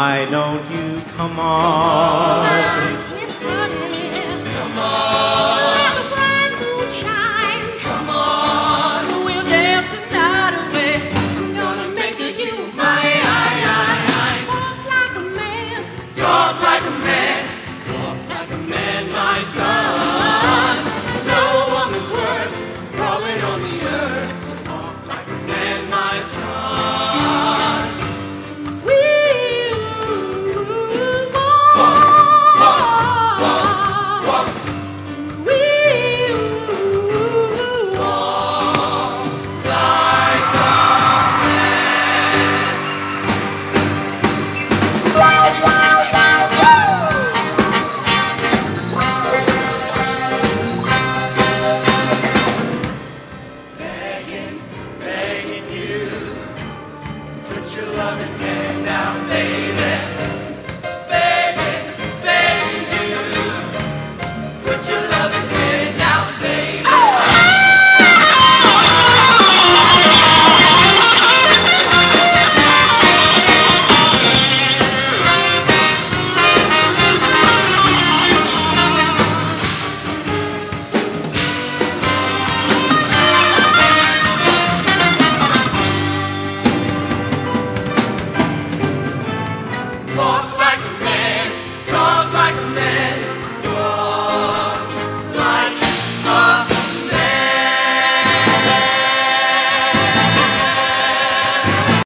Why don't you come on? Tonight, Miss Honey. Come on. Where the bright moon shines. Come on. We'll dance the night away. I'm gonna make you mine. Walk like a man. Talk like a man. Walk like a man, my son. No woman's worth crawling on the earth. So walk like a man, my son. We'll walk. Walk. We'll Like a begging you, put your loving hand down, baby.